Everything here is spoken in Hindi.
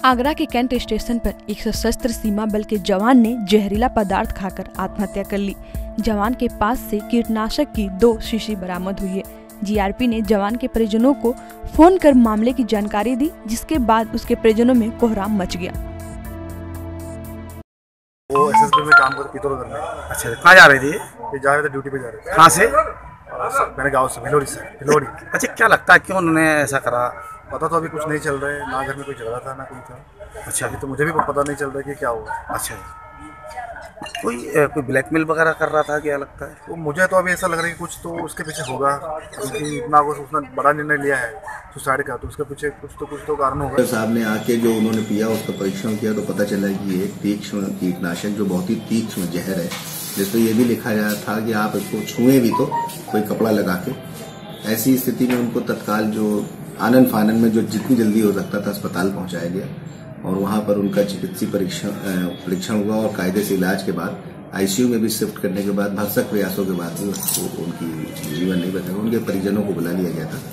आगरा के कैंट स्टेशन पर एक सशस्त्र सीमा बल के जवान ने जहरीला पदार्थ खाकर आत्महत्या कर ली। जवान के पास से कीटनाशक की 2 शीशी बरामद हुई है। जीआरपी ने जवान के परिजनों को फोन कर मामले की जानकारी दी, जिसके बाद उसके परिजनों में कोहराम मच गया। वो एसएसबी में काम करती तो करने। अच्छा, कहाँ जा रही थी? ये जा रहे थे, ड्यूटी पे जा रहे थे। कहाँ से? मैंने गाँव से, भिलोड़ी से। भिलोड़ी। अच्छा, क्या लगता है क्यों उन्होंने ऐसा करा? पता तो अभी कुछ नहीं चल रहा है, ना घर में कोई झगड़ा था ना कोई था। अच्छा, अभी तो मुझे भी पता नहीं चल रहा है कि क्या हुआ। अच्छा, कोई ब्लैकमेल वगैरह कर रहा था, क्या लगता है? तो मुझे तो अभी ऐसा लग रहा है कि कुछ तो उसके पीछे होगा, क्योंकि इतना उसने बड़ा निर्णय लिया है सुसाइड का, तो उसके पीछे कुछ तो कारण होगा। साहब ने आके जो उन्होंने पिया उसका परीक्षण किया तो पता चला कि ये तीक्ष्ण कीटनाशक जो बहुत ही तीक्ष्ण जहर है, जिसमें ये भी लिखा गया था कि आप इसको छुए भी तो कोई कपड़ा लगा के। ऐसी स्थिति में उनको तत्काल जो आनन फानन में जो जितनी जल्दी हो सकता था अस्पताल पहुंचाया गया और वहां पर उनका चिकित्सीय परीक्षण हुआ और कायदे से इलाज के बाद आईसीयू में भी शिफ्ट करने के बाद भरसक प्रयासों के बाद भी उनकी जीवन नहीं बचा, उनके परिजनों को बुला लिया गया था।